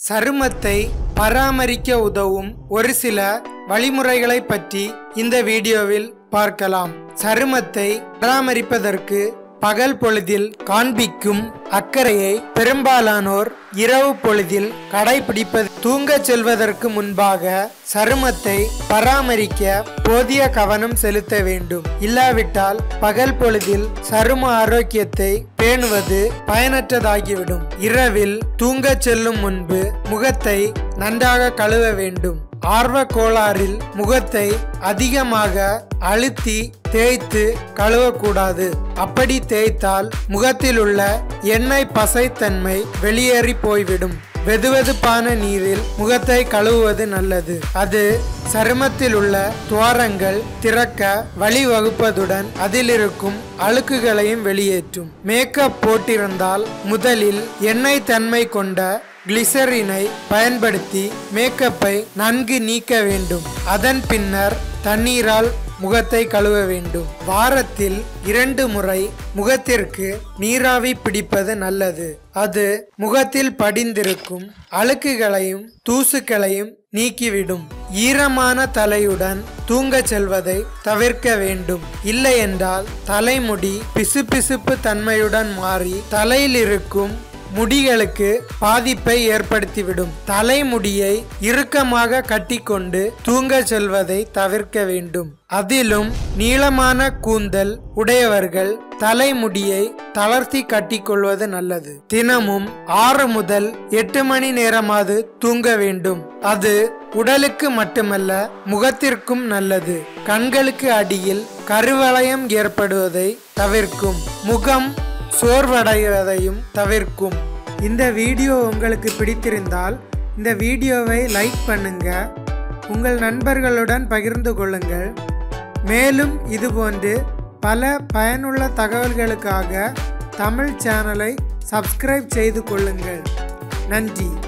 சருமத்தை பராமரிக்க உதவும் ஒரு சில வழிமுறைகளை பற்றி இந்த வீடியோவில் பார்க்கலாம். சருமத்தை பராமரிப்பதற்கு பகல் பொழுதில் காண்பிக்கும் அக்கறையை பெரும்பாலானோர் இரவு பொழுதில் கடைபிடிப்பது. தூங்கச் செல்வதற்கு முன்பாக சருமத்தை பராமரிக்க போதிய கவனம் செலுத்த வேண்டும். இல்லாவிட்டால் பகல் பொழுதில் சரும ஆரோக்கியத்தை பேணுவது பயனற்றதாகிவிடும். இரவில் தூங்கச் செல்லும் முன்பு முகத்தை நன்றாக கழுவ வேண்டும். ஆர்வ கோளாறில் முகத்தை அதிகமாக அழுத்தி தேய்த்து கழுவக்கூடாது. அப்படி தேய்த்தால் முகத்தில் உள்ள எண்ணெய் பசைத்தன்மை வெளியேறி போய்விடும். வெதுவெதுப்பான நீரில் முகத்தை கழுவுவது நல்லது. அது சருமத்தில் உள்ள துவாரங்கள் திறக்க வழிவகுப்பதுடன் அதில் இருக்கும் அழுக்குகளையும் வெளியேற்றும். மேக்கப் போட்டிருந்தால் முதலில் எண்ணெய் தன்மை கொண்ட கிளிசரினை பயன்படுத்தி மேக்கப்பை நன்கு நீக்க வேண்டும். அதன் பின்னர் தண்ணீரால் முகத்தை கழுவ வேண்டும். வாரத்தில் 2 முறை முகத்திற்கு நீராவி பிடிப்பது நல்லது. அது முகத்தில் படிந்திருக்கும் அழுக்குகளையும் தூசுகளையும் நீக்கிவிடும். ஈரமான தலையுடன் தூங்கச் செல்வதை தவிர்க்க வேண்டும். இல்லையென்றால் தலைமுடி பிசுபிசுப்பு தன்மையுடன் மாறி தலையில் இருக்கும் முடிகளுக்கு பாதிப்பை ஏற்படுத்திவிடும். தலைமுடியை இறுக்கமாக கட்டிக்கொண்டு தூங்கச் செல்வதை தவிர்க்க வேண்டும். அதிலும் நீளமான கூந்தல் உடையவர்கள் தலைமுடியை தளர்த்தி கட்டிக்கொள்வது நல்லது. தினமும் 6 முதல் 8 மணி நேரமாவது தூங்க வேண்டும். அது உடலுக்கு மட்டுமல்ல முகத்திற்கும் நல்லது. கண்களுக்கு அடியில் கருவளையம் ஏற்படுவதை தவிர்க்கும். முகம் சோர்வடைவதையும் தவிர்க்கும். இந்த வீடியோ உங்களுக்கு பிடித்திருந்தால் இந்த வீடியோவை லைக் பண்ணுங்க, உங்கள் நண்பர்களுடன் பகிர்ந்து கொள்ளுங்கள். மேலும் இதுபோன்று பல பயனுள்ள தகவல்களுக்காக தமிழ் சேனலை சப்ஸ்கிரைப் செய்து கொள்ளுங்கள். நன்றி.